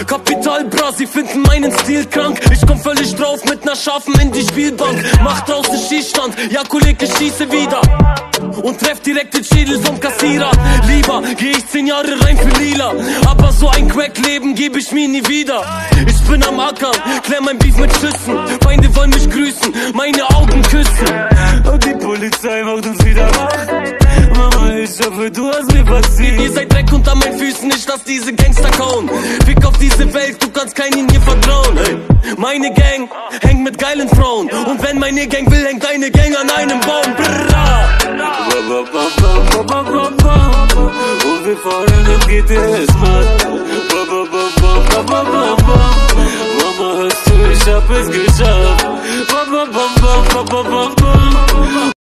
Kapital bra, sie finden meinen Stil krank. Ich komm völlig drauf mit ner Schafen in die Spielbank. Mach draußen Schießstand, ja Kollege, schieße wieder und treff direkt den Schädel vom Kassierer. Lieber geh ich 10 Jahre rein für Lila, aber so ein Crack-Leben geb ich mir nie wieder. Ich bin am Ackern, klär mein Beef mit Schüssen. Feinde wollen mich grüßen, meine Augen küssen. Und die Polizei macht uns wieder wach. Mama, ich hoffe, du hast mir verziehen. Ihr seid Dreck unter meinen Füßen, ich lass diese Gangster kauen. Fick auf diese Welt, du kannst keinen hier vertrauen. Hey. Meine Gang hängt mit geilen Frauen, und wenn meine Gang will, hängt deine Gang an einem Baum. Brrra. Und wir fahren im GTS, Mann. Mama, hörst du, ich hab es geschafft.